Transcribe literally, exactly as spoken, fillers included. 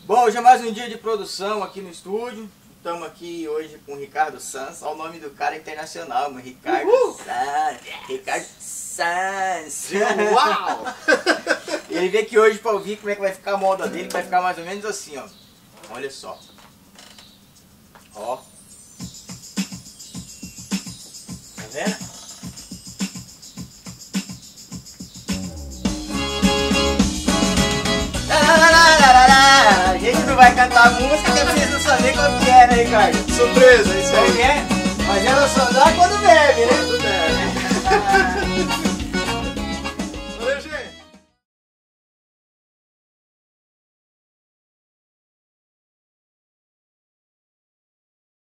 Bom, hoje é mais um dia de produção aqui no estúdio. Estamos aqui hoje com o Ricardo Sans. Olha o nome do cara internacional, meu Ricardo Uhul. Sans. Ricardo Sans. Uau! Ele veio aqui hoje para ouvir como é que vai ficar a moda dele. Vai ficar mais ou menos assim, ó. Olha só. Ó. Tá vendo? A gente não vai cantar a música que vocês não sabem qual que é, né, Ricardo? Surpresa, isso Qual aí. que é? Mas ela só dá quando vem.